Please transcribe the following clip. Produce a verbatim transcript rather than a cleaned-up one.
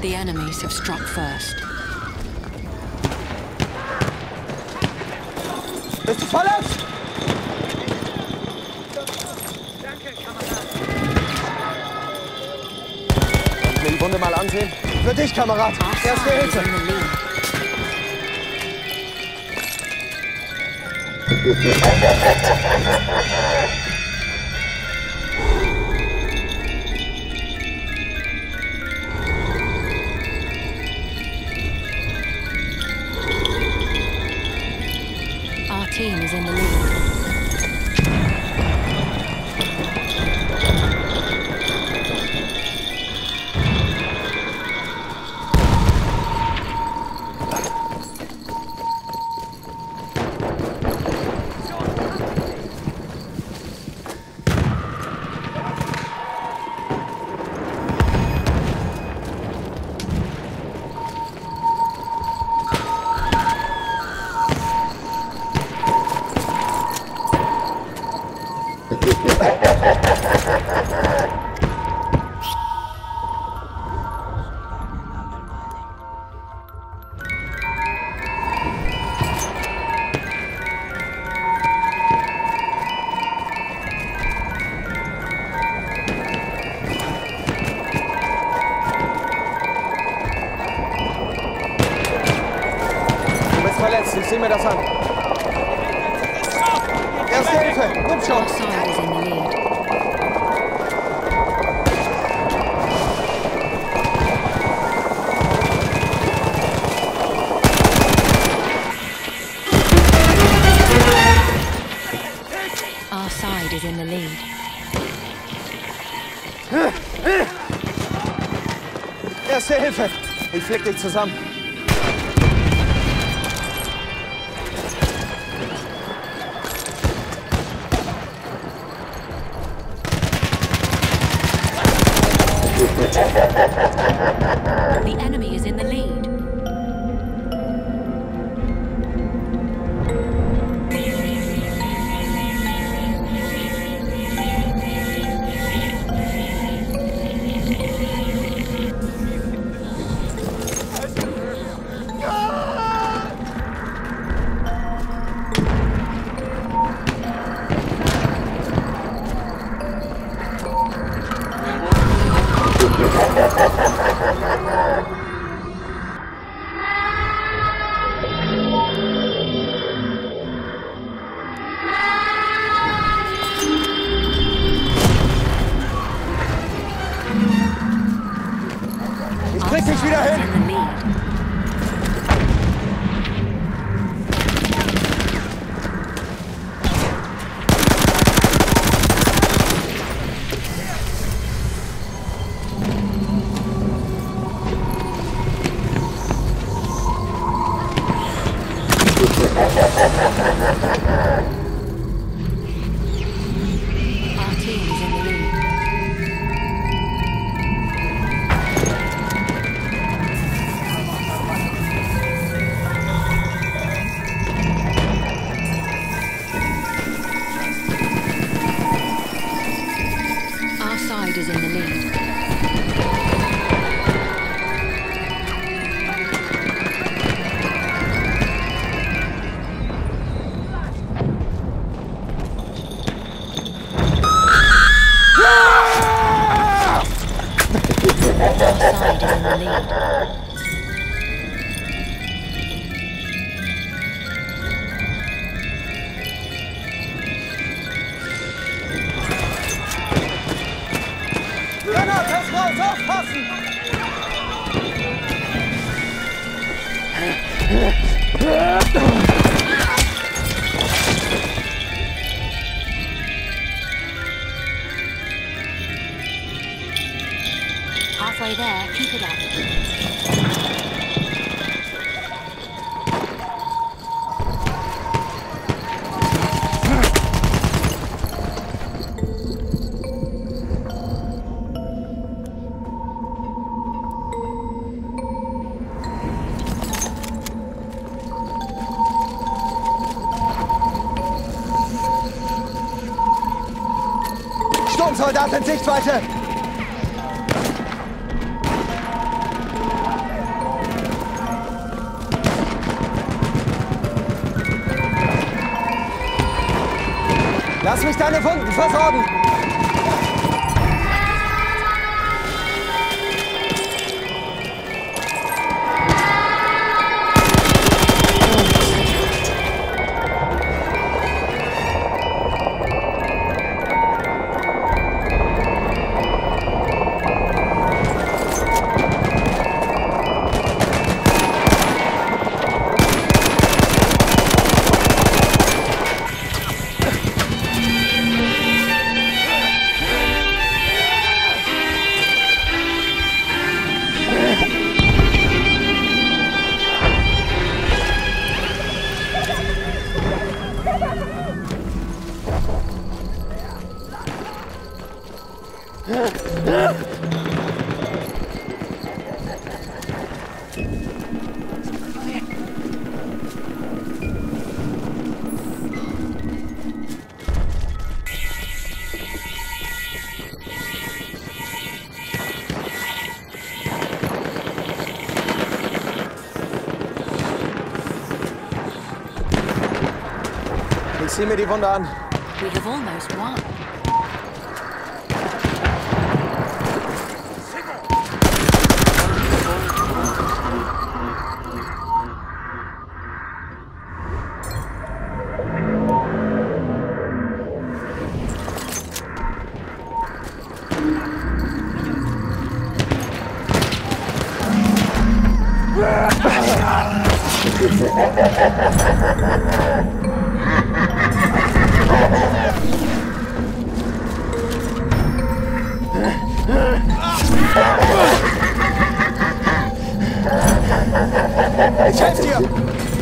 The enemies have struck first. Bist du verletzt? Kannst du mir die Wunde mal ansehen? Für dich, Kamerad. Erste Hilfe. Our team is in the lead. Verletzt, ich sehe mir das an. Erste Hilfe, nimm schon. Our side is in the lead. Our side is in the lead. Erste Hilfe, ich flick dich zusammen. The enemy is in the lead. Ich krieg dich wieder hin. Our team is in the lead. Our side is in the lead. Our side is in the lead. Granatas raus, aufpassen! Halfway there, keep it up. Sturmsoldat in Sichtweite! ich deine Wunden versorgen. Ich sieh mir die Wunde an. We have almost won. Ich helfe dir!